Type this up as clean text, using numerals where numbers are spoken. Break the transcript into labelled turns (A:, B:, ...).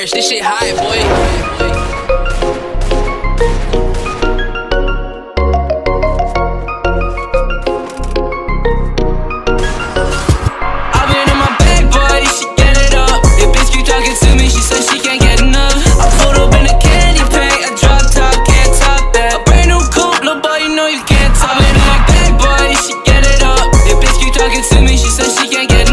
A: fresh, this shit high, boy.
B: To me, she said she can't get